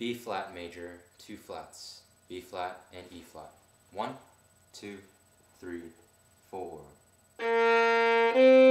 B flat major, 2 flats, B flat and E flat. 1, 2, 3, 4.